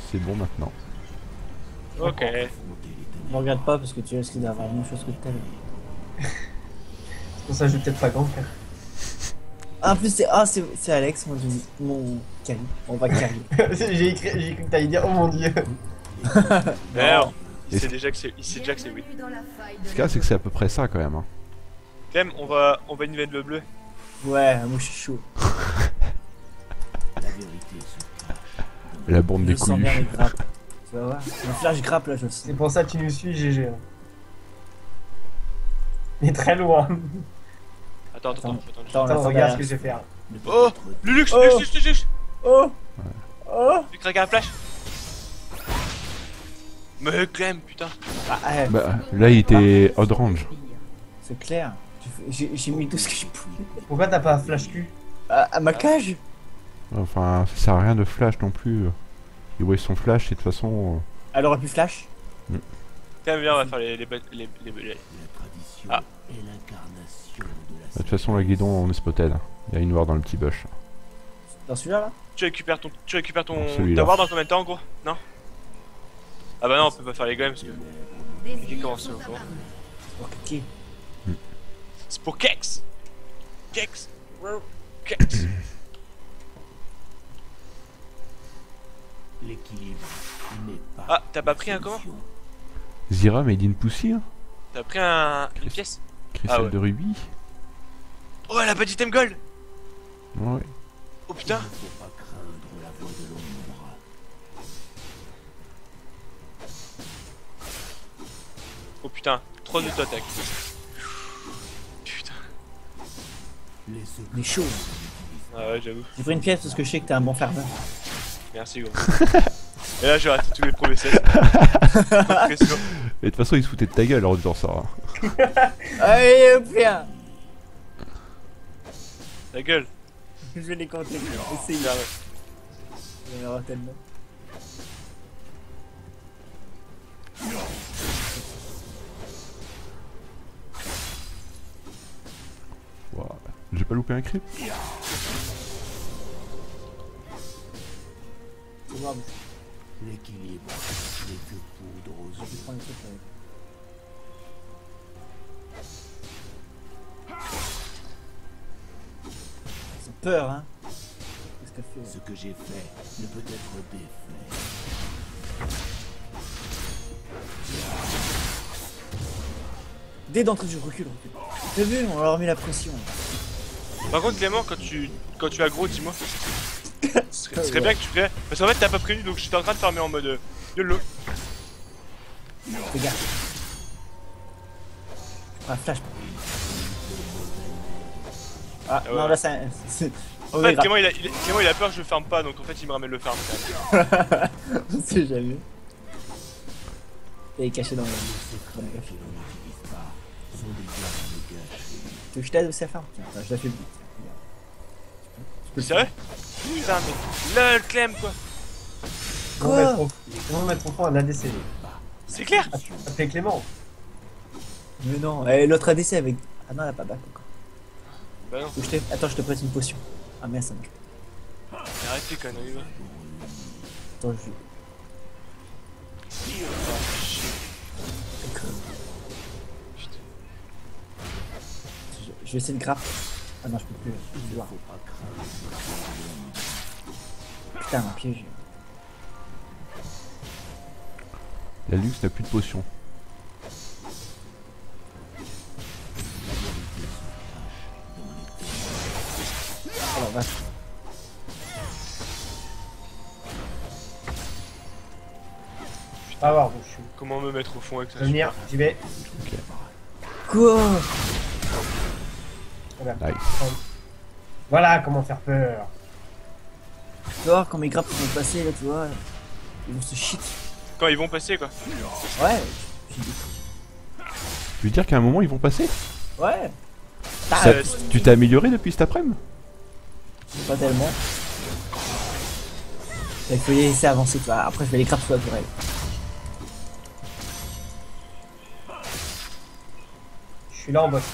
C'est bon maintenant. Ok. Me regarde pas parce que tu risques d'avoir la même chose que t'as. C'est pour ça que je vais peut-être pas grand frère. Ah, en plus, c'est Alex, mon Kali. On va Kali. J'ai cru que t'allais dire oh mon dieu. D'ailleurs, Et il sait déjà que c'est oui. Ce qu'il y a, c'est que c'est à peu près ça quand même. Hein. Quand même, on va une veine bleu. Ouais, moi je suis chaud. La bande Je des sens bien les couilles. grappes. Tu vas voir. Un flash grappe là, je le sens. C'est pour ça que tu nous suis GG. Hein. Mais très loin. Attends. Attends, Attends, la regarde ce fin que je vais faire. Oh, Lulux, Oh. Lux. Oh Oh Tu craques un flash. Me Clem, putain. Ah, Bah, là, il était orange. c'est clair. J'ai mis tout ce que je pouvais. Pourquoi t'as pas flash cul? À ma cage. Enfin, ça sert à rien de flash non plus. Il voit son flash et de toute façon. Elle aurait pu flash. Quand même, viens, on va faire les Ah. De toute façon, la guidon, on est spotted. Il y a une noire dans le petit bush. Dans celui-là là. Tu récupères ton Celui-là. ta ward dans combien de temps, gros? Non. Ah bah non, on peut pas faire les games parce que qui commence encore. Ok. C'est pour Kex. Kex. Kex. Ah, t'as pas pris un comment? Zira made in Pussy, hein. T'as pris une pièce? Cristal Ah ouais. de rubis. Oh, elle a pas d'item gold. Ouais. Oh putain. Oh putain, 3 auto-attaques. Putain. Il est chaud. Ah ouais, j'avoue. J'ai pris une pièce parce que je sais que t'es un bon ferveur. Merci gros. Et là, j'ai raté tous les premiers sets. Pression. Et de toute façon, il se foutait de ta gueule en disant ça. Hein. Allez, bien. La gueule. Je vais les compter. Essaye. Là, ouais. Il y en aura tellement. Wow. J'ai pas loupé un creep. C'est grave. L'équilibre n'est que poudre aux Je vais prendre le truc là. C'est peur, hein. Qu'est-ce qu'elle fait? Ce que j'ai fait ne peut être défait. Dès d'entrée, je recule. T'as vu, on leur a mis la pression. Par contre, Clément, quand tu aggro, dis-moi. Ce serait bien que tu fais. Parce qu'en fait, t'as pas prévenu donc j'étais en train de farmer en mode YOLO. Fais gaffe. Je prends un flash. Ah, Ah ouais. non, là, c'est. En fait, Clément il a peur que je farme pas donc en fait, il me ramène le farm quand même. On sait jamais. Il est caché dans le. Tu veux que je t'aide aussi à farm? Tiens, attends, je la fais vite. T'es sérieux? Putain, mais. LOL, Clem quoi! Comment mettre au fond un ADC? C'est clair! Appelez Clément. Mais non, et l'autre ADC avec. Ah non, elle a pas back encore. Bah non, Faut que je t'aide. Attends, je te prête une potion. Ah merde, ça marche pas. arrête tes conneries, va. Attends, je. Je vais essayer de grappe. Ah non, je peux plus. Je vais voir. Putain, un piège. La luxe n'a plus de potion. Alors, va. Je vais pas avoir, je suis. Comment me mettre au fond avec ça? Je vais venir, j'y vais. Quoi? Voilà. Nice. Voilà comment faire peur. Tu vas voir quand mes grappes vont passer là, tu vois. Ils vont se shit. Quand ils vont passer quoi? Ouais. Tu veux dire qu'à un moment, ils vont passer? Ouais. Ça- Tu t'es amélioré depuis cet après-midi? Pas tellement. Il faut les laisser avancer, tu vois. Après, je vais les grappes sur la tourelle. Je suis là en bas.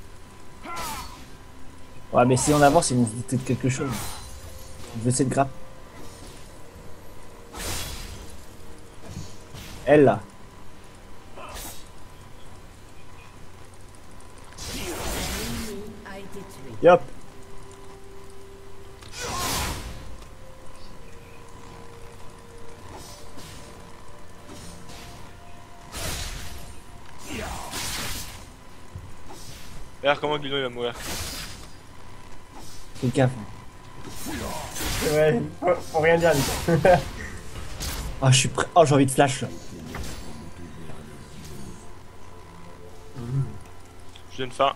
Ouais, mais si on avance, ils vont se douter de quelque chose. Je veux cette grappe. Elle là. A été tué. Yop. Regarde comment Gluno il va mourir. Fais gaffe. Ouais, faut rien dire, Nico. Ah, je suis prêt. Oh, j'ai envie de flash là. Je donne faim.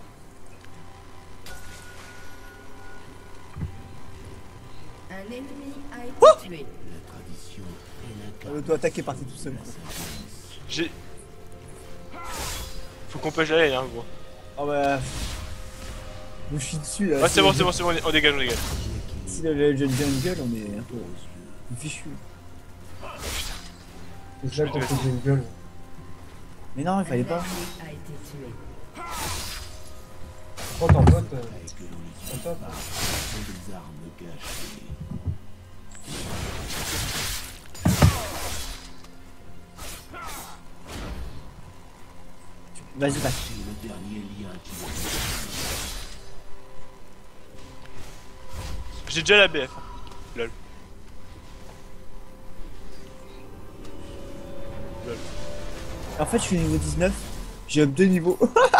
Un ennemi a été tué. La tradition et L'auto-attaque est parti tout seul. Quoi. J'ai... Faut qu'on pêche l'aile, hein, gros. Oh bah. Je suis dessus là. Ouais, c'est bon, on dégage, on dégage. Si le jeune jungle, on est un peu fichu. C'est ça contre une gueule. Mais non, il fallait Un pas. ennemi a été tué. Quand en botte, en top. des armes gâchées. Vas-y, passe. C'est le dernier lien qui vous J'ai déjà la BF. Lol. En fait, je suis niveau 19. J'ai up 2 niveaux.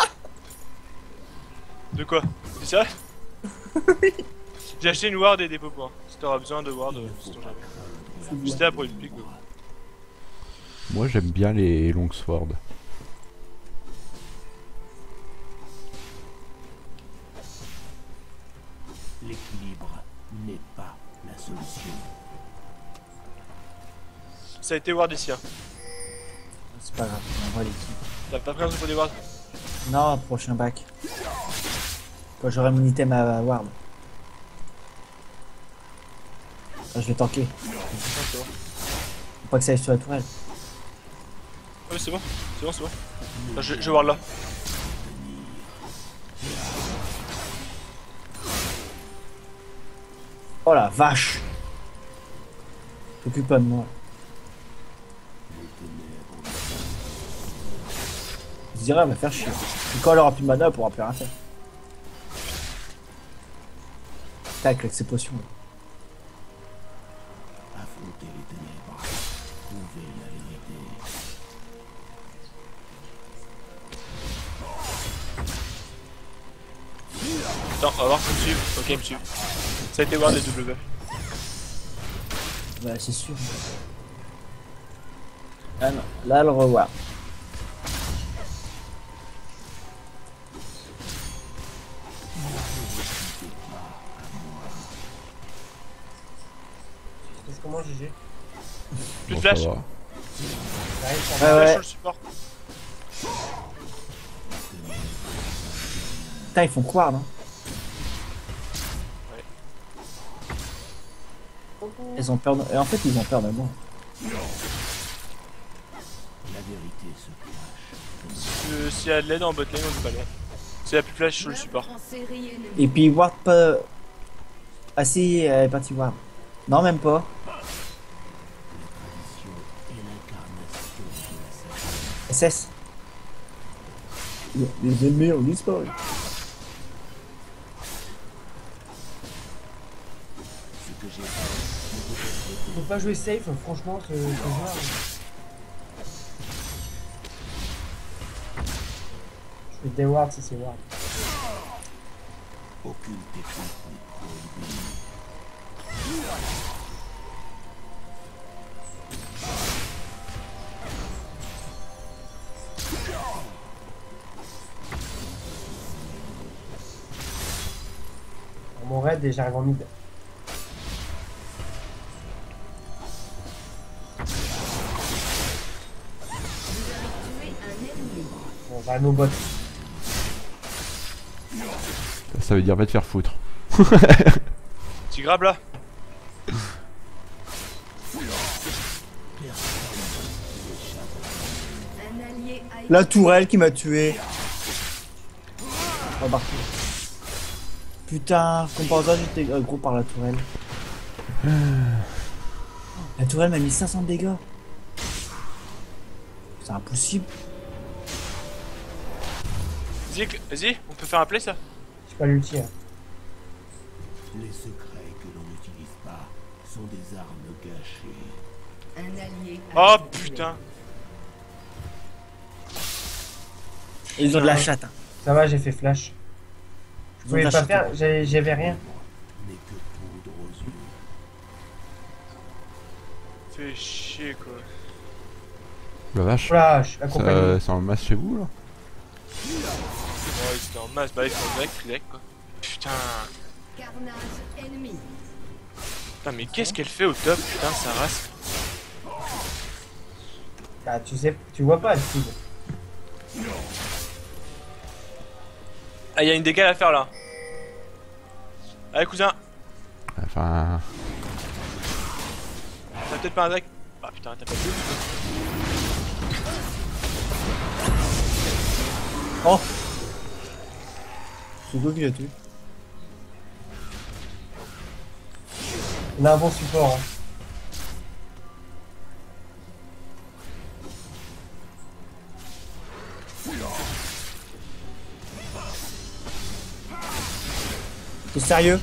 De quoi? C'est ça? J'ai acheté une ward et des popoins. Si t'auras besoin de ward, c'est ton jamais. J'étais là pour une pique. Moi j'aime bien les longswords. L'équilibre n'est pas la solution. Ça a été ward ici, hein. C'est pas grave, on envoie l'équipe. T'as pas pris un truc pour des wards? Non, prochain bac. Quand j'aurai mon item à ward. Ah, je vais tanker. Non, c'est bon. Faut pas que ça aille sur la tourelle. Ouais, c'est bon, c'est bon. Ah, je ward là. Oh la vache! T'occupe pas de moi. Je dirais, elle va faire chier. Et quand elle aura plus de mana, elle pourra plus rien faire. Tac, avec ses potions. Là. Affrontez les ténèbres. Trouvez la vérité. Attends, on va voir si me suivent. Ok, ils me suivent. Ça a été ward les W. Bah, c'est sûr. Ah non, là, elle revoit. C'est comment GG? Plus de Bon, ça flash. va. T'arrives sur Ouais, Flash ouais. sur le support. Putain, ils font croire, non? Ils ont peur de... Et en fait, ils ont peur de moi. La vérité se cache. S'il y a de l'aide en bot lane, on est pas loin. S'il y a plus de flash sur le support. En série ennemie. Et puis, ward pas... Ah si, elle est partie ward. Non, même pas. Tradition est l'incarnation de la sagesse. SS. Les ennemis ont disparu. Ce que j'ai Faut pas jouer safe, franchement, ce joueur. Je fais des wards si c'est ward. aucune technique n'est prohibée. Mon raid et j'arrive en mid. Tuer un ennemi. Bon, j'arrive nos bots. Ça veut dire va te faire foutre. Tu grabes là. Un allié a été La tourelle qui m'a tué. Remarqué. Putain, composant, j'étais gros par la tourelle. La tourelle m'a mis 500 de dégâts. C'est impossible. Vas-y, on peut faire un play ça. J'ai pas l'ulti. Hein. Les secrets que l'on n'utilise pas sont des armes gâchées. Un allié Oh été tué. putain. Ils ont de la chatte. Hein. Ça va, j'ai fait flash. Je Ils ont pouvais de la pas chatte. faire, j'avais rien. N'est que poudre aux yeux. Fais chier quoi. La vache. Flash, accompagné. C'est en masse chez vous là? Oh, ils étaient en masse, bah ils sont direct quoi. Putain. Carnage ennemi. Putain, mais qu'est-ce qu'elle fait au top, putain, sa race. Bah, tu sais, tu vois pas, Steve. Ah, y'a une dégâts à faire là. Allez, cousin. Enfin... T'as peut-être pas un deck. Ah putain, t'as pas de but. Oh. C'est quoi qui l'a tué? On a un bon support. Hein. T'es sérieux?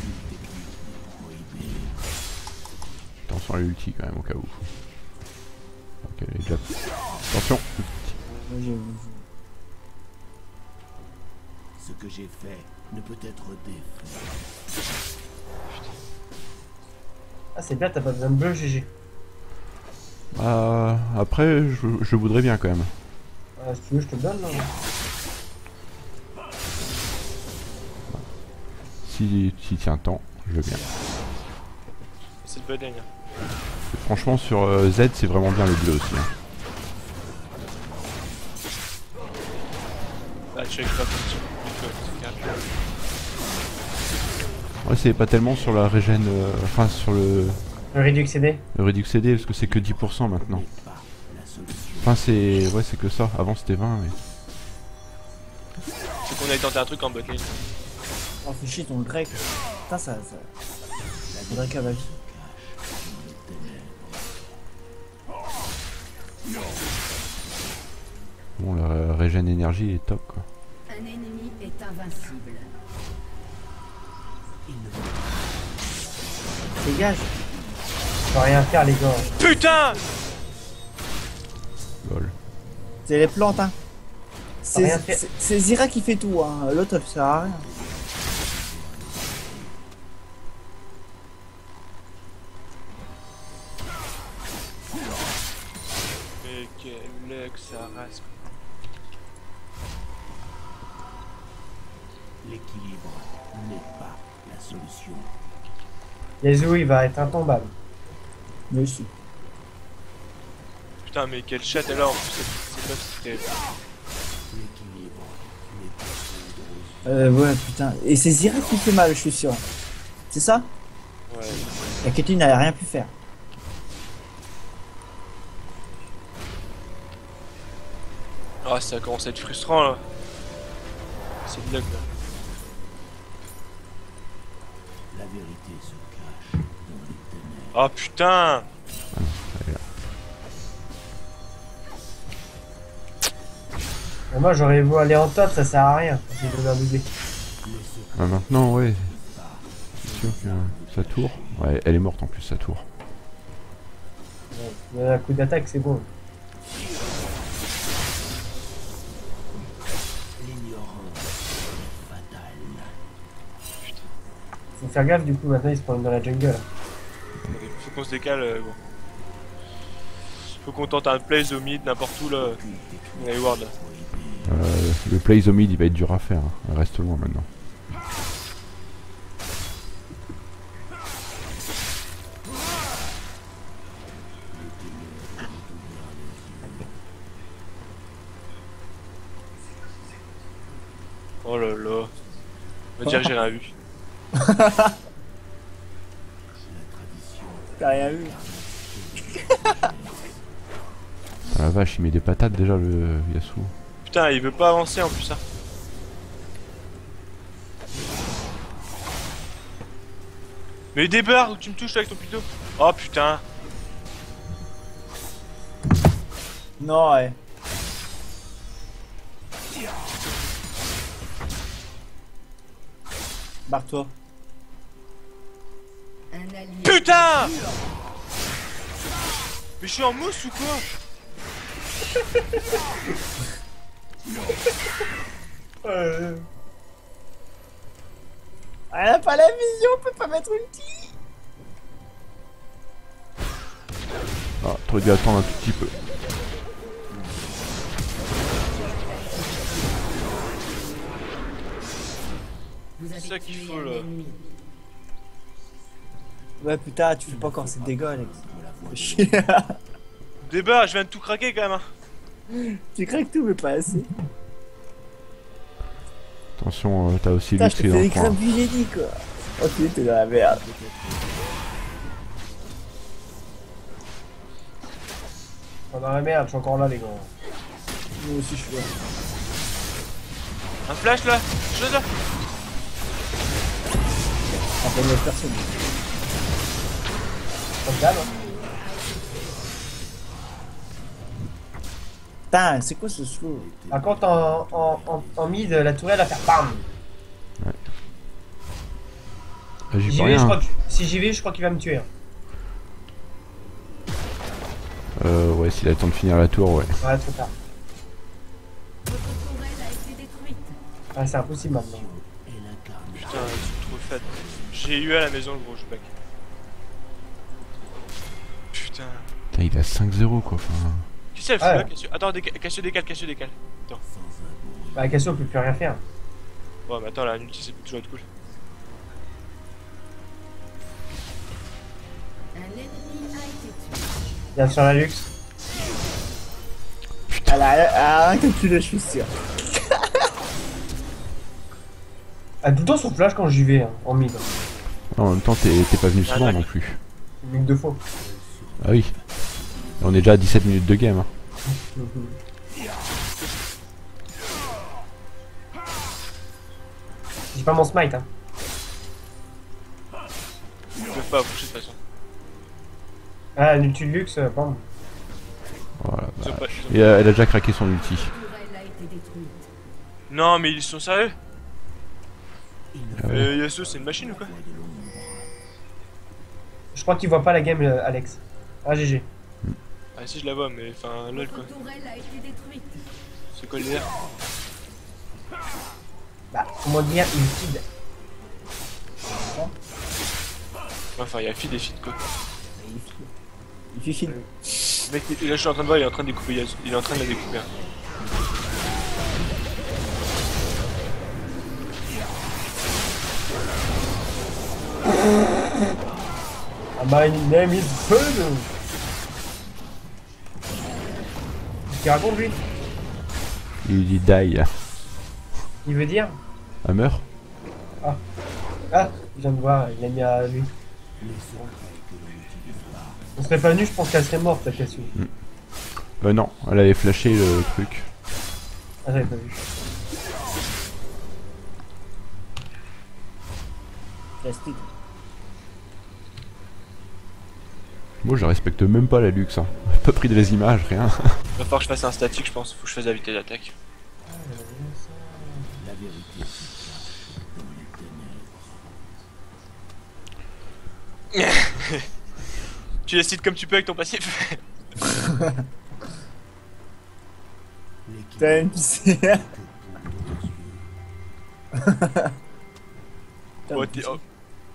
Attention à l'ulti quand même au cas où. Ok, elle est déjà... Attention. Ce que j'ai fait ne peut être défait. Ah, c'est bien, t'as pas besoin de bleu, GG. Après, je voudrais bien quand même. Ah, si tu veux, je te le donne. Là. Si tient temps, je veux bien. C'est le budding. Et franchement, sur Z, c'est vraiment bien le bleu aussi. Hein. Bah, tu avec pas c'est Ouais, c'est pas tellement sur la régène, enfin sur le Le Redux CD. Redux CD parce que c'est que 10% maintenant. Enfin, c'est que ça. Avant c'était 20, mais. C'est qu'on avait tenté un truc en botlane. Oh, fais chier ton grec. Putain, ça. Le grec à ma vie. Bon, la régène énergie est top quoi. Un ennemi est invincible. Dégage. Je peux rien faire, les gars. Putain! Lol. C'est les plantes, hein. rien fait. C'est Zira qui fait tout, hein. L'autre, elle sert à rien. Mais quel luck, sa race. L'équilibre n'est pas la solution. Yasuo, il va être intombable. Mais si. Putain, mais quel chat alors en plus, c'est pas c'était. L'équilibre n'est pas poudre aux yeux. Ouais, putain. Et c'est Zira qui fait mal, je suis sûr. C'est ça? Ouais. La Caitlyn n'avait rien pu faire. Ah, ça commence à être frustrant là. C'est de luck là. La vérité se cache dans les ténèbres. Ah putain! Et moi, j'aurais voulu aller en top, ça sert à rien. J'ai donné un bébé. Ah, maintenant, ouais. C'est sûr que sa tour. Ouais, elle est morte en plus, sa tour. Ouais, un coup d'attaque, c'est bon. L'ignorance est fatale. Faut faire gaffe, du coup, maintenant, ils se prennent dans la jungle. Faut qu'on se décale, bon. Faut qu'on tente un place au mid, n'importe où là. On a les wards là. Le play au mid, il va être dur à faire. Hein. Elle reste loin maintenant. Oh là là. On va dire que j'ai rien vu. T'as rien vu. Ah la vache, il met des patates déjà le Yasuo. Putain, il veut pas avancer en plus ça. Mais des barres où tu me touches avec ton pito. Oh putain. Non, ouais. Barre-toi. Un allié. Putain! Mais je suis en mousse ou quoi? Elle a pas la vision, on peut pas mettre ulti. Ah, t'aurais dû attendre un tout petit peu. Vous C'est avez ça qu'il tué faut, un là. ennemi. Ouais putain, tu fais pas encore ces dégâts Alex. Fais chier. Débat, je viens de tout craquer quand même. Hein. Tu craques tout mais pas assez. Attention, t'as aussi Putain, je Lux te qui est fais dans des le coin. crabes du génie quoi. Ok, t'es dans la merde. On est dans la merde, je suis encore là, les gars. Moi aussi je suis là. Un flash là, chose là. Après une autre personne. Comme d'hab, hein. Putain, c'est quoi ce slow? Par contre, en mid, la tourelle va faire BAM! Ah, j'y J'y peux vais, je rien. crois que... Si j'y vais, je crois qu'il va me tuer. Hein. Ouais, s'il a le temps de finir la tour, ouais. Ouais, trop tard. Votre tourelle a été détruite. Ah, c'est impossible maintenant. Putain, c'est trop fat. J'ai eu à la maison le gros joubac. Putain. Putain, il est à 5-0 quoi. Enfin, Qui c'est le Ouais. feu Cassio? Attends, Cassio décale, Cassio décale. Bah, Cassio peut plus rien faire. Ouais, mais attends, la ulti c'est toujours être cool. Un ennemi a été tué. Viens sur la luxe. Elle a rien calculé, je suis sûr. Ah, tout le temps sur flash quand j'y vais, hein, en mid. en même temps, t'es pas venu souvent Ah, non plus. Mid 2 fois. Ah oui. Et on est déjà à 17 minutes de game. Hein. J'ai pas mon smite, hein. Ils peuvent pas approcher de toute façon. Ah, l'ulti de luxe, bam. Voilà. Ils ont Bah. pas- ils ont- Et elle a déjà craqué son ulti. Tourelle a été détruite. Non, mais ils sont sérieux? Ah ouais. Yasuo c'est une machine ou quoi? Je crois qu'il voit pas la game, Alex. Ah, GG. Ah si je la vois, mais enfin lol quoi. Votre tourelle a été détruite. C'est quoi le délire? Bah, comment dire, il feed. Enfin, il y a feed et feed quoi. Il fait film. Mec, là je suis en train de voir, il est en train de découper Yasuo. Il est en train de la découper. Hein. Ah, my name is Bruno. Qu'est-ce qu'il raconte, lui? Il dit die. Il veut dire? Ah, meurt. Ah, je viens de voir, il a mis à lui. On serait pas venu, je pense qu'elle serait morte, la Cassio. Non, elle avait flashé le truc. Ah, j'avais pas vu. Plastique. Moi, je respecte même pas la luxe. Hein. J'ai pas pris des images, rien. Va falloir que je fasse un statique, je pense. Faut que je fasse la vitesse d'attaque. La vérité dans les ténèbres. Tu décides comme tu peux avec ton passif. T'as une piscine. Oh, t'es- oh.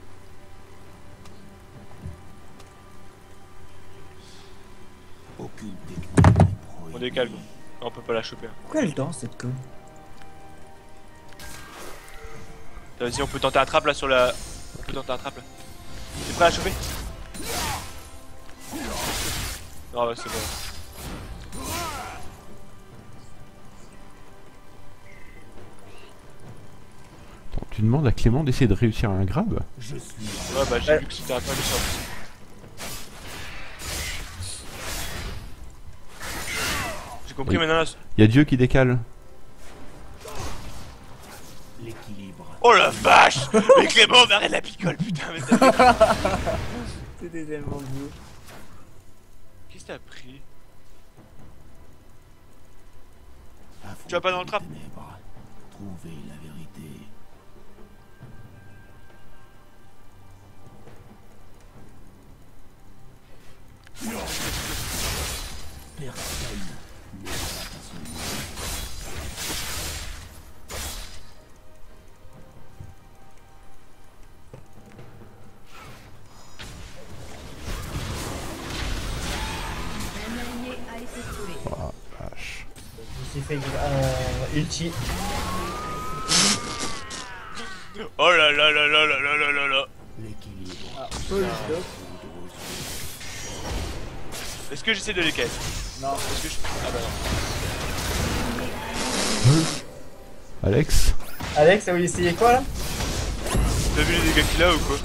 Aucune technique n'est prohibée. On décale, gros. Non, on peut pas la choper. Hein. Pourquoi elle danse cette conne? Vas-y, on peut tenter un trap là sur la. On peut tenter un trap là. T'es prêt à la choper? Ah ouais, c'est bon. Attends, tu demandes à Clément d'essayer de réussir un grab? Je suis Ouais, bah j'ai vu que c'était un peu méchant. J'ai compris Oui. maintenant là. Y a Dieu qui décale. l'équilibre. Oh la vache! Mais Clément, on arrête la picole, putain, mais C'était tellement beau. qu'est-ce que t'as pris? Avant Tu vas pas dans le trap? Trouvez la vérité. Personne ne va à son niveau. Un allié a été tué. Oh, vache. Je me suis fait ulti. Oh là là là là là là là là là. L'équilibre. Ah, Paul, stop. Est-ce que j'essaie de les caisser? Non. Est-ce que je... Ah bah non. Alex? Alex, t'as voulu essayer quoi là? T'as vu les dégâts qu'il a ou quoi?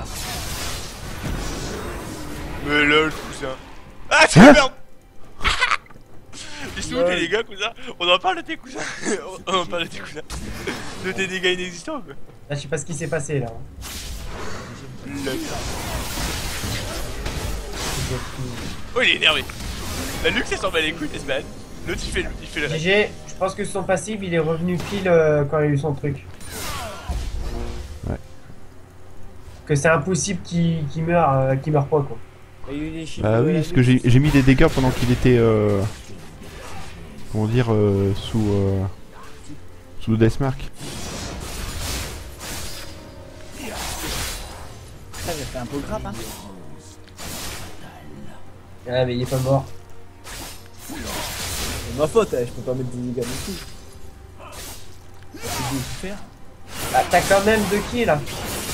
Mais là le cousin. Ah c'est Hein? merde. Ils sont où tes dégâts cousin? On en parle de tes cousins. On en parle de tes cousins. De tes dégâts inexistants quoi. Là, je sais pas ce qui s'est passé là. Le- Oh il est énervé. La Lux elle s'en bat les couilles Desman. L'autre il fait le reste. GG, je pense que son passif il est revenu pile quand il a eu son truc. Ouais. Que c'est impossible qu'il meure pas quoi. Il y a eu des chiffres. Ah oui, parce que j'ai mis des dégâts pendant qu'il était comment dire sous Deathmark. Ça, j'ai fait un peu le crap, hein. Ah mais il est pas mort. C'est ma faute, je peux pas mettre des dégâts non plus. C'est tout faire. Ah, t'as quand même 2 kills là.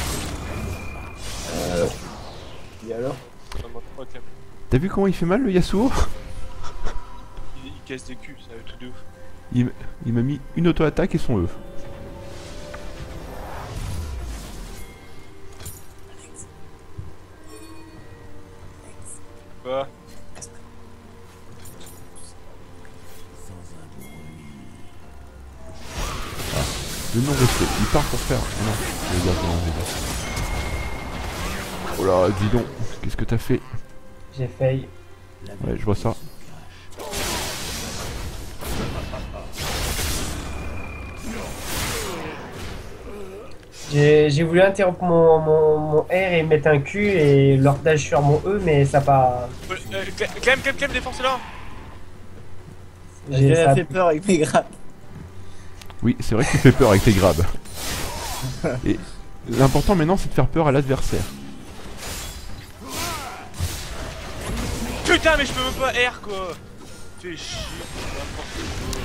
Et alors? T'as vu comment il fait mal le Yasuo? Il casse des culs, c'est un truc de ouf. Il m'a mis une auto-attaque et son E. Quoi? Le non-respect, il part pour faire. Ah non, les gars, non, les gars. Oh là, dis donc, qu'est-ce que t'as fait? J'ai failli. Ouais, je vois ça. J'ai voulu interrompre mon R et mettre un Q et leur dash sur mon E mais ça a pas. Clem, défonce-la! J'ai ça- fait peur avec mes grappes. Oui, c'est vrai que tu fais peur avec tes grabs. Et l'important maintenant, c'est de faire peur à l'adversaire. Putain, mais je peux même pas R quoi! Fais chier, n'importe quoi.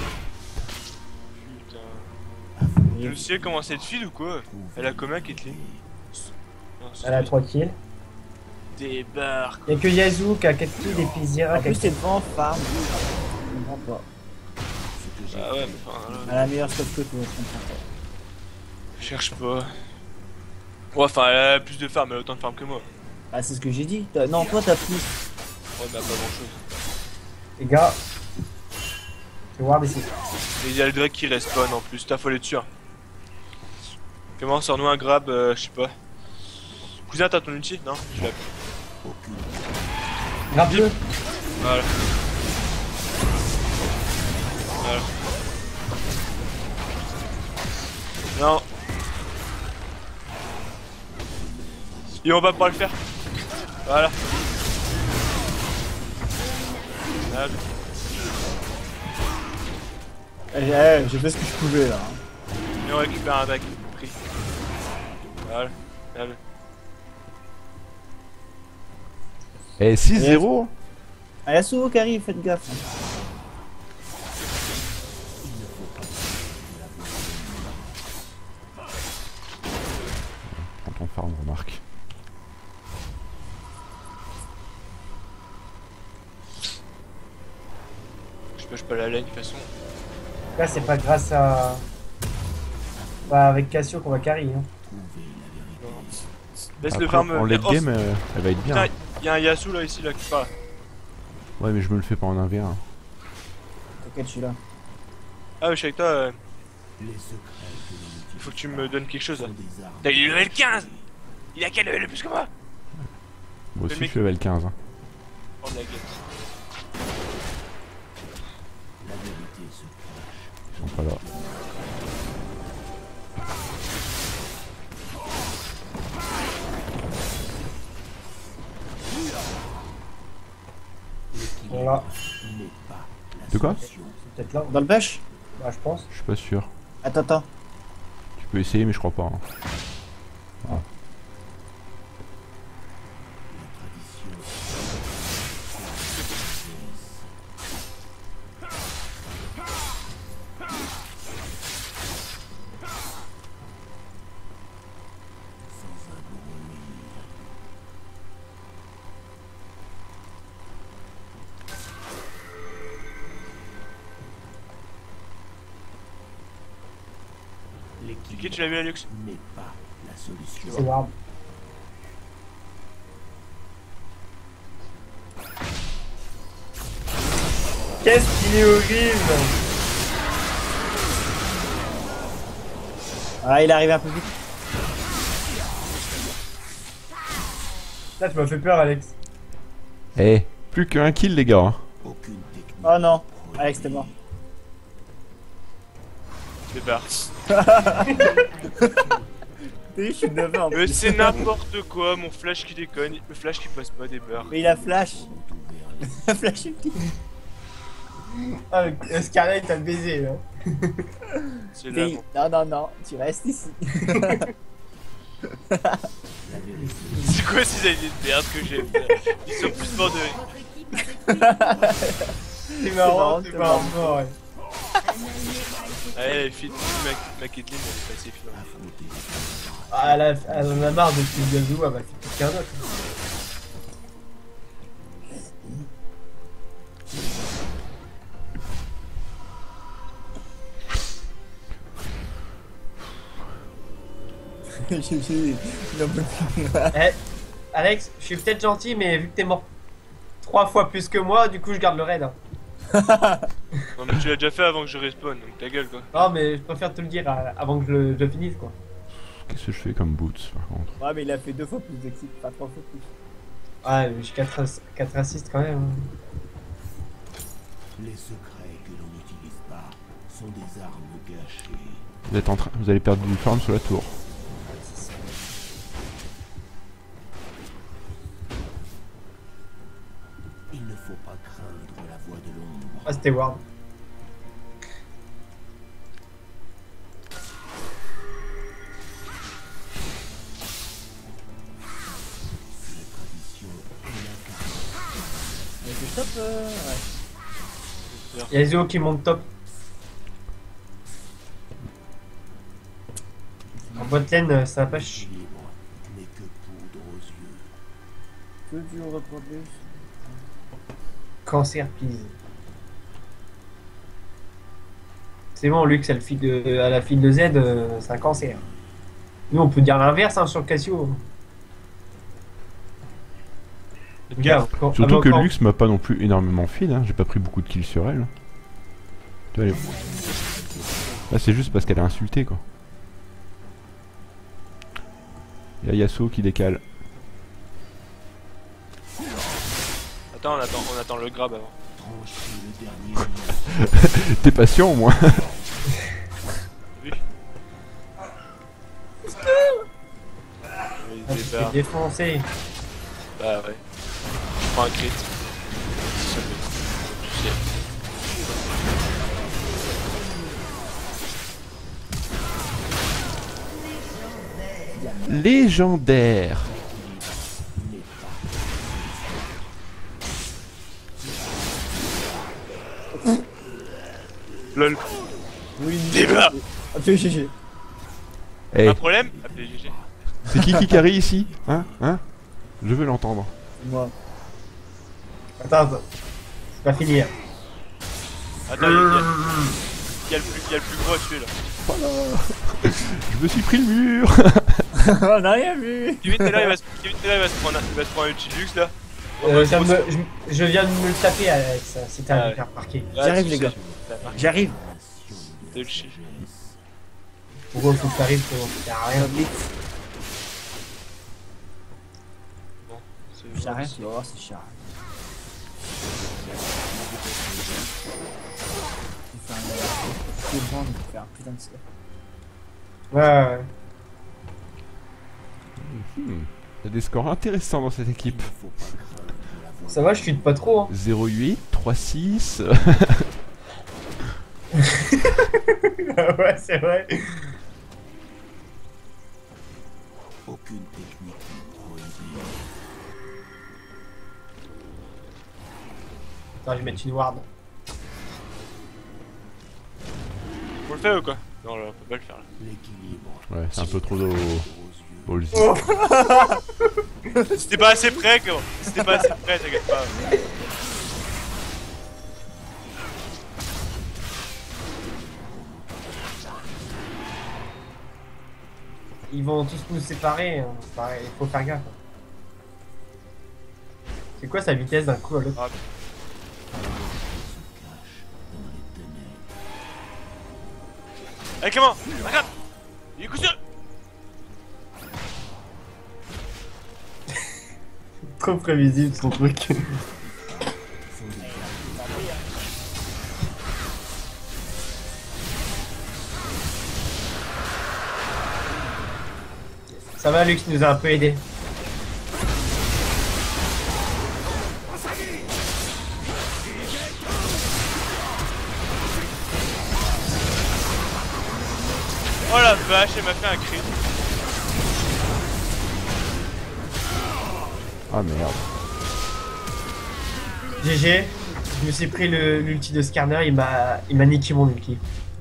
Putain. Le ciel comment cette fille ou quoi? Elle a combien Caitlyn? Non, c'est Elle a 3 kills. Débarque. Y'a que Yazoo qui a 4 kills et puis Zira En qui a plus, t'es devant farm. Je comprends pas. Ah ouais, mais enfin, là, Elle a la meilleure stop que toi, je comprends pas. cherche pas. Ouais, enfin, elle a plus de farm, elle a autant de farm que moi. Ah, c'est ce que j'ai dit. Non, toi, t'as plus. Ouais, mais elle a pas grand chose. Les gars. Je vais voir ici. Et il y a le Drake qui respawn en plus, t'as faut les tuer. Comment, sors-nous un grab, je sais pas. Cousin, t'as ton ulti? Non, je l'ai. Grave-le. Voilà. Voilà. Non. Et on va pas le faire. Voilà. Voilà. J'ai fait ce que je pouvais là. Et on récupère un bac. Pris. Voilà. Voilà. Eh, 6-0? Ah, Yasuo qui arrive, faites gaffe. Quand on farm, remarque. Je pêche pas la laine de toute façon. Là c'est pas grâce à. Bah avec Cassio qu'on va carry hein. Laisse le Après, farm. en late Oh, game, elle va être bien. putain, y'a un Yasuo là ici là qui parle. Ouais, mais je me le fais pas en 1v1. T'inquiète, je suis là. Ah, je suis avec toi. Les secrets que l'on Il faut que tu me donnes quelque chose là. sont des armes. Putain, il est level 15. Il a quel level de plus que moi? Moi aussi, Le je mec- suis level 15. Hein. Oh la gueule. La vérité se cache. J'en Voilà. Voilà. De quoi? C'est peut-être là. Dans le bush? Bah, je pense. Je suis pas sûr. Attends. Tu peux essayer, mais je crois pas. Hein. Qui tu l'as vu, Alux? N'est pas la solution. C'est Ward. Qu'est-ce qu'il est horrible! Ah, il est arrivé un peu vite. Là, tu m'as fait peur, Alex. Eh, plus qu'un kill, les gars. Hein. Aucune technique. Oh non, Alex, t'es mort. Débarre. Oui, je suis devant. en Mais plus. c'est n'importe quoi, mon flash qui déconne, le flash qui passe pas, débarre. Mais il a flash. Flash ulti. Ah, Scarlett, t'as le baiser, là. C'est là, bon. Non, tu restes ici. C'est quoi ces idées de merde que j'ai fait? Ils sont plus morts de rire. Votre équipe a été C'est marrant, c'est c'est marrant. marrant, ouais. Allez, file, ma Caitlyn, elle est passée finalement. Ah, elle en a marre de ce Yasuo, elle va faire quelqu'un d'autre. Il en peut plus. Eh, Alex, je suis peut-être gentil, mais vu que t'es mort 3 fois plus que moi, du coup je garde le raid. Hein. Non, mais tu l'as déjà fait avant que je respawn, donc ta gueule quoi. Non, mais je préfère te le dire avant que je finisse, quoi. Qu'est-ce que je fais comme boots, par contre? Ouais, mais il a fait 2 fois plus d'exit, pas 3 fois plus. Ouais, j'ai 4 assists quand même. Les secrets que l'on n'utilise pas sont des armes gâchées. Vous êtes en train, vous allez perdre du farm sur la tour. Il ne faut pas craindre la voix de l'ombre. Ah, c'était Ward. La tradition est la Mais c'est top, ouais. Yasuo qui monte top. En bot lane, ça va pas carte libre n'est que poudre aux yeux. Que du reproduit. cancer, please. C'est bon, Lux, à la file de Z, c'est un cancer. Nous, on peut dire l'inverse hein, sur Cassio. Regarde, Surtout que Lux m'a pas non plus énormément feed, hein. J'ai pas pris beaucoup de kills sur elle. Tu vois, là c'est juste parce qu'elle a insulté quoi. Il y a Yasuo qui décale. Attends, on attend le grab avant. Tranchez le dernier. T'es patient au moins. Oui. Ah, Il tu te fais débarre. défoncer. Bah ouais. Je prends un crit. Ça fait- tu sais. Légendaire. LOL. Oui, Débat. Appelez GG. Eh, Un problème? Appelez GG. c'est qui carry ici? Hein? Hein? Je veux l'entendre. Moi. Attends, c'est pas fini. Attends, il y a le plus gros à tuer là. Voilà. Je me suis pris le mur. On n'a rien vu. Kevin Taylor il va se prendre un ulti de luxe là. Je viens de me le taper, Alex, si t'as Ah à ouais. faire remarquer. J'arrive, les gars. J'arrive. T'es le chien. Pourquoi il faut que t'arrives, frérot? Y'a rien. Bon, c'est J'arrive, tu vas voir, c'est charrette. Il fait un des bandes pour faire un putain de score. Ouais. Il y a des scores intéressants dans cette équipe. Ça va, je suis pas trop. Hein. 0,8, 3,6. Ouais, c'est vrai. Aucune technique n'est prohibée. Attends, je vais mettre une ward. Faut le faire ou quoi? Non, là, on peut pas le faire là. L'équilibre. Ouais, c'est un peu trop ballsy. C'était pas assez près, quoi. C'était pas assez près, t'inquiète pas. Ils vont tous nous séparer. Hein. Pareil, il faut faire gaffe. C'est quoi sa vitesse d'un coup à l'autre? Ah, allez, Clément, regarde. Il est cousu. Trop prévisible son truc. Ça va, Lux nous a un peu aidé. Oh la vache, elle m'a fait un cri. Ah merde. GG, je me suis pris l'ulti de Skarner, il m'a niqué mon ulti.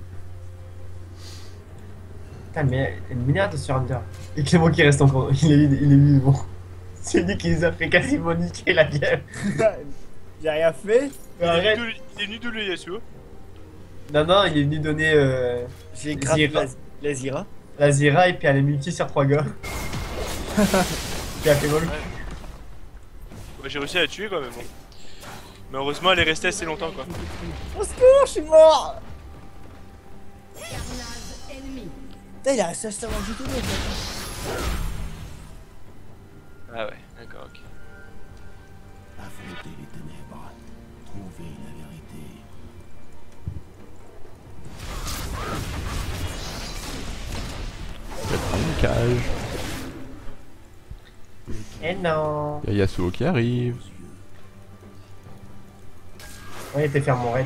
Putain, mais elle m'énerve de surrender. Et Clément qui reste encore, il est vivant. C'est lui qui nous a fait quasiment niquer la bière. J'ai rien fait. Arrête. Il est venu d'où le Yasuo? Non, il est venu donner J'ai gratté Zira. la Zira. la Zira et puis elle a multi sur 3 gars. Puis elle fait vol. Ouais, j'ai réussi à la tuer quoi, mais bon. Mais heureusement, elle est restée assez longtemps quoi. Au secours, je suis mort. Carnage ennemi. Putain, il a resté assez avant du tout, en fait. Ah ouais, d'accord, ok. Affronter les ténèbres. Trouver la vérité. Une cage. Eh non. Il y a Yasuo qui arrive. Ouais, il était faire mon raid.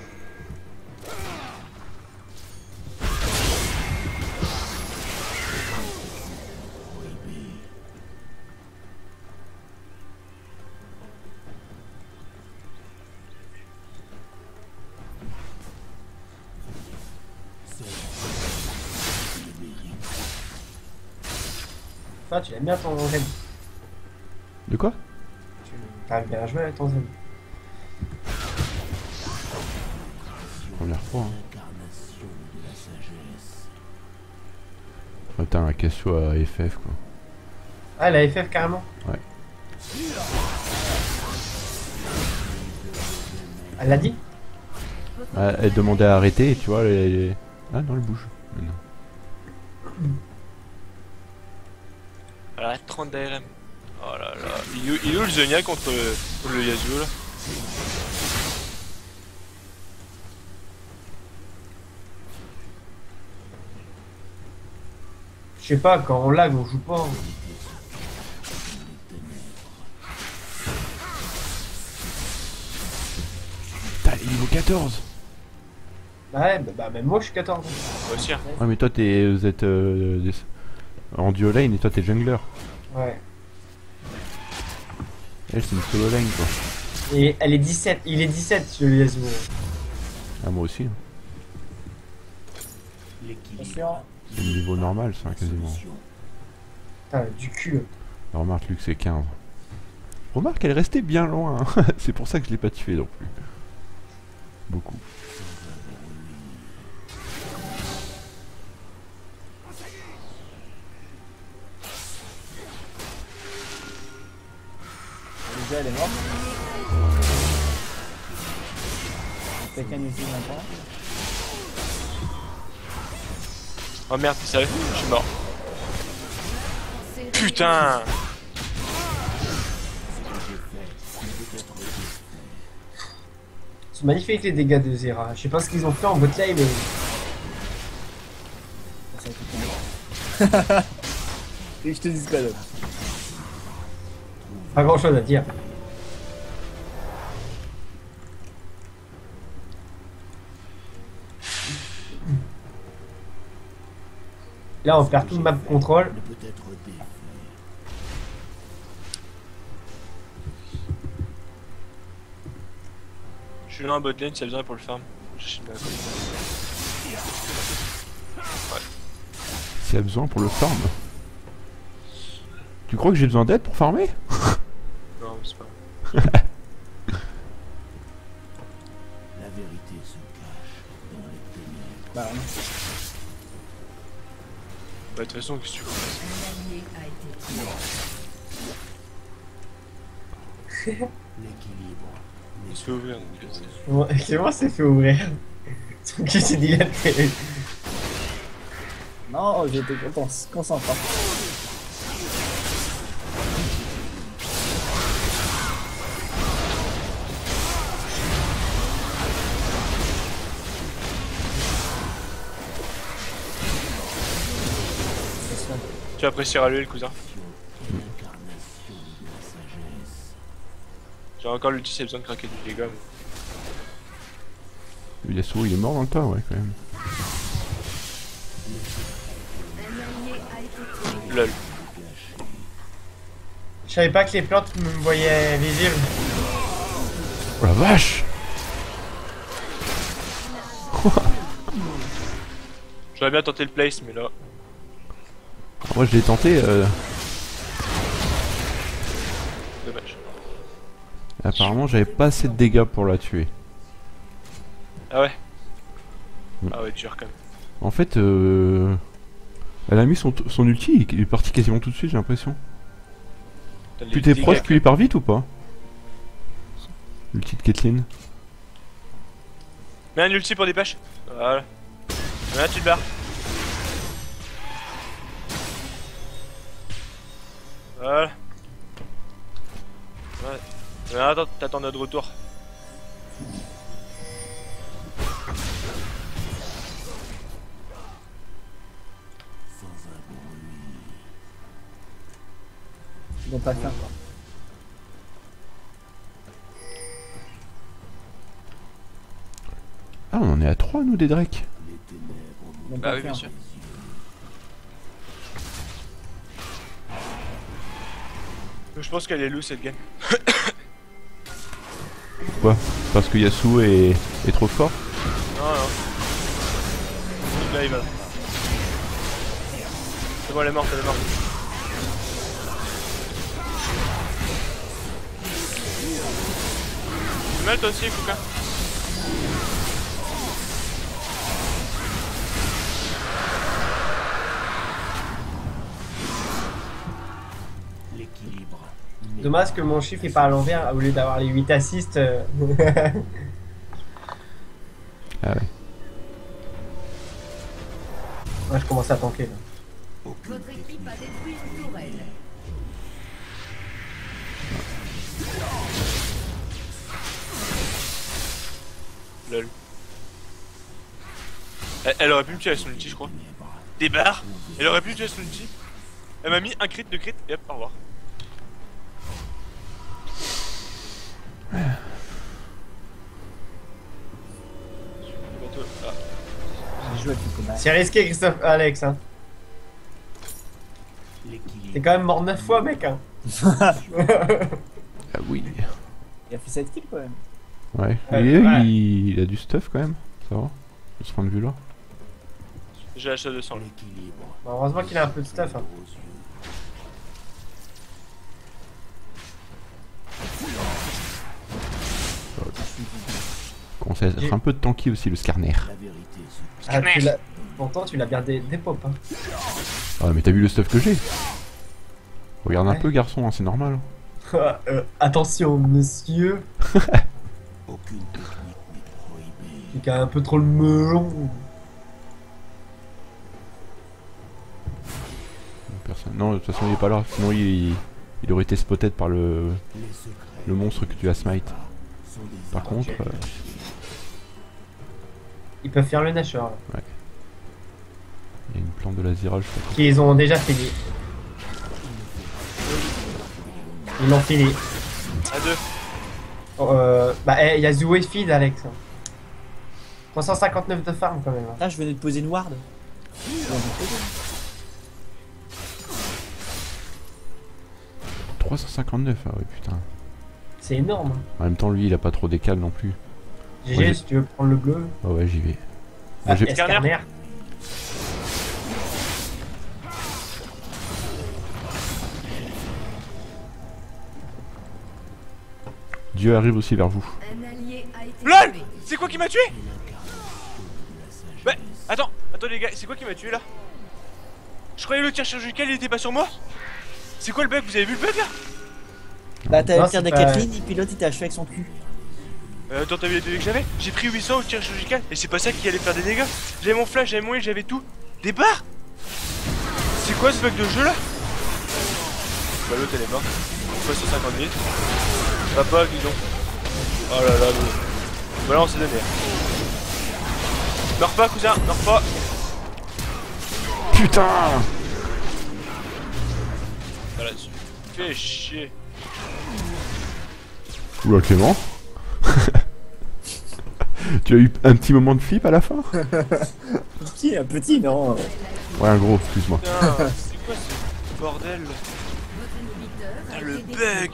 Toi, tu aimes bien ton zen. De quoi? Tu as bien joué avec ton zen. Première fois. Hein. Incarnation de la sagesse. Oh, putain, la question à FF quoi. Ah, la FF carrément. Ouais. Elle l'a dit? Ah, elle demandait à arrêter et tu vois, ah non, elle bouge. Mais non. Voilà, 30 d'ARM. Oh là là. Il est où le Zhonya contre le Yasuo là? Je sais pas, quand on lag, on joue pas. Putain, il est niveau 14. Ouais, bah même moi je suis 14. Moi aussi, hein. Ouais, mais toi, vous êtes en duo lane et toi, t'es jungler. Ouais. Elle, c'est une solo lane quoi. Et elle est 17, il est 17 le Yasuo. Ah, moi aussi. Hein. Attention. C'est le niveau normal, ça, quasiment. Putain, du cul. Remarque, Luc, c'est 15. Remarque, elle est restée bien loin. Hein. C'est pour ça que je l'ai pas tué non plus. Beaucoup. Déjà, elle est morte. Quelqu'un ici maintenant. Oh merde, t'es sérieux? Je suis mort. Putain! C'est magnifique les dégâts de Zera. Je sais pas ce qu'ils ont fait en bot lane, mais Et je te dis quoi d'autre? Pas grand chose à dire. Là, on perd tout le map control. Ne peut être défait. Je suis là en bot lane, s'il y a besoin pour le farm. Je sais pas. S'il y a besoin pour le farm. Tu crois que j'ai besoin d'aide pour farmer? Non, mais c'est pas. La vérité se cache dans les ténèbres. Bah, non. Bah, de toute façon, qu'est-ce que tu veux? L'équilibre Il se fait ouvrir donc. Bon, Clément s'est fait ouvrir. Son cul s'est dilaté. Non, j'étais concentré. Tu apprécieras lui, le cousin. l'incarnation de la sagesse. J'ai encore l'ulti, c'est besoin de craquer du dégât. Le Yasuo il est mort dans le tas, ouais, quand même. Lol. Je savais pas que les plantes me voyaient visible. Oh la vache! J'aurais bien tenté le place, mais là. Moi je l'ai tenté, Dommage. apparemment j'avais pas assez de dégâts pour la tuer. Ah ouais? Mm. Ah ouais, dur quand même. En fait, elle a mis son ulti, il est parti quasiment tout de suite, j'ai l'impression. T'as les Plus t'es dégâts, proche, plus il part vite ou pas? L'ulti de Caitlyn. Mets un ulti pour des pêches. Voilà. Là, tu te barres. Voilà. Ouais. Mais attends, t'attends notre retour. Sans un bruit. Ils n'ont pas faim. Ah, on en est à 3 nous des Drake. Les ténèbres Ils n'ont Bah pas oui, bien faim. sûr. Je pense qu'elle est loose cette game. Pourquoi? Parce que Yasuo est trop fort? Non, non. Là, il va. C'est bon, elle est morte, elle est morte. Tu mal toi aussi, Kuka? l'équilibre. Dommage que mon chiffre il part à l'envers au lieu d'avoir les 8 assists. Ah ouais. Ouais, je commence à tanker là. Votre équipe a détruit une tourelle. Lol. Elle aurait pu me tuer avec son ulti, je crois. Des barres. Elle aurait pu me tuer avec son ulti. Elle m'a mis un crit, 2 crits, et hop, au revoir. Le bateau, ah. J'ai joué avec le combat. C'est risqué, Christophe Alex. Hein. L'équilibre. T'es quand même mort 9 fois, mec. Hein. Ah oui. Il a fait 7 kills quand même. Ouais. Ouais, Et ouais. il a du stuff quand même. Ça va. De ce point de vue là. J'ai acheté 200 là. L'équilibre. Bon, heureusement qu'il a un peu de stuff. Hein. Aux yeux. Commence à être un peu tanky aussi le Skarner. La vérité se Ah, tu l'as- Pourtant, tu l'as bien des pop. Hein. Ah mais t'as vu le stuff que j'ai? Regarde un Ouais. peu garçon, hein, c'est normal. Attention, monsieur. aucune technique n'est prohibée. Il a un peu trop le melon. Personne. Non, de toute façon il est pas là. Sinon il aurait été spotted par le Les secrets monstre que tu as smite. sont des Par armes contre, Ils peuvent faire le Nashor. Là. il y a une plante attendre de la Zira, je sais pas. Qu'ils ont déjà fini. Ils l'ont fini. À 2. Bah, il y a Zoé Feed, Alex. 359 de farm quand même. Là, je venais de poser une ward. Ah, 359, ah ouais putain. C'est énorme. En même temps lui il a pas trop d'écale non plus. GG, Ouais, si tu veux prendre le bleu. Ah ouais j'y vais. Moi, j'ai- Escarner. Dieu arrive aussi vers vous. Un allié a été LOL! tué. C'est quoi qui m'a tué? Bah, attends les gars, c'est quoi qui m'a tué là? Je croyais le tir chirurgical il était pas sur moi? C'est quoi le bug? Vous avez vu le bug là? Bah, t'avais Non, le tir de c'est pas- Catherine, et puis l'autre il t'a achevé avec son cul. Attends, t'as vu les données que j'avais? J'ai pris 800 au tir chirurgical et c'est pas ça qui allait faire des dégâts. J'avais mon flash, j'avais mon heal, j'avais tout. Des barres? C'est quoi ce bug de jeu là? Bah l'autre elle est morte. 350 000. Va pas, dis donc. Oh là là, voilà on s'est donné. Meurs pas cousin, meurs pas. Putain. Voilà dessus. Fais chier. Oula Clément. Tu as eu un petit moment de flip à la fin? Un petit, non. Ouais un gros, excuse-moi. Putain, c'est quoi ce bordel? Votre inhibiteur a Ah, le été bug.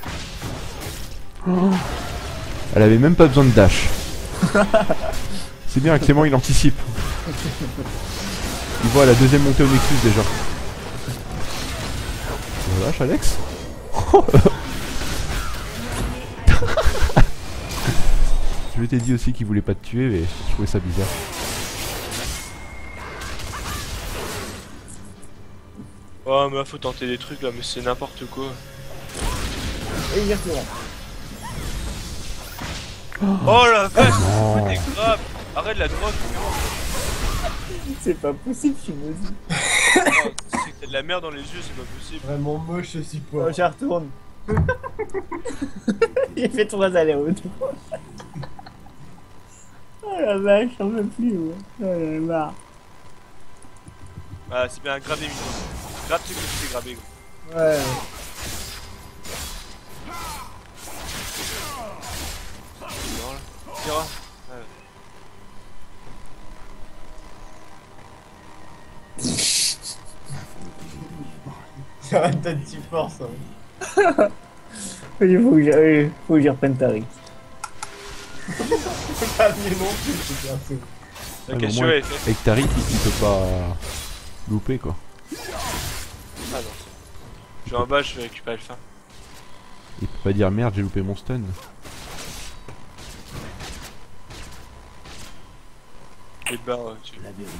Elle avait même pas besoin de dash. C'est bien Clément il anticipe. Il voit la deuxième montée au Nexus déjà. Oh la vache Alex. Je t'ai dit aussi qu'il voulait pas te tuer mais je trouvais ça bizarre. Oh mais faut tenter des trucs là mais c'est n'importe quoi. Et il y retourne. Oh la vache, non. t'es grave. Arrête la drogue. C'est pas possible, je suis maudit. Oh, c'est que t'as de la merde dans les yeux, c'est pas possible. Vraiment moche ce Oh, support. je retourne. Il fait 3 allers-retours. Oh la vache, j'en peux plus, ouais. Oh la marre. Ah c'est bien grave des minutes. Grave c'est que tu fais graver gros. Ouais. Non, là. Tira. Ouais. C'est un tas de support ça. Il faut que j'y reprenne Tariq. Pas mieux non plus, c'est perso. La mais au question moins, est faite. avec Tariq il peut pas louper quoi. Ah non. Je vais en bas, je vais récupérer le fin. Il peut pas dire merde j'ai loupé mon stun. Et de barre, tu... La vérité.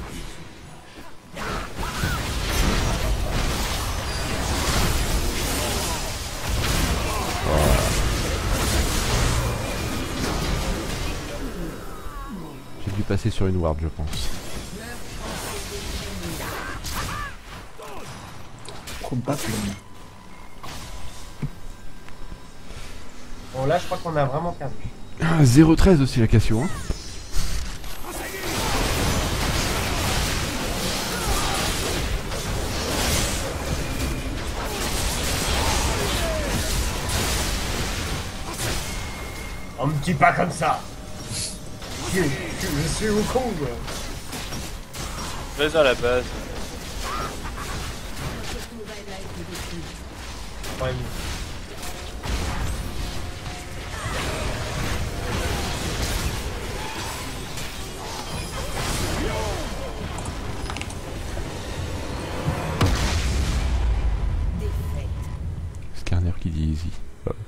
J'ai dû passer sur une ward je pense. Probablement. Bon là je crois qu'on a vraiment perdu. Ah, 0-13 aussi la Cassio hein. On me tue pas comme ça. Je suis au con. Vas-y à la base. Votre tourelle a été détruite. Ouais, Skarner qui dit easy.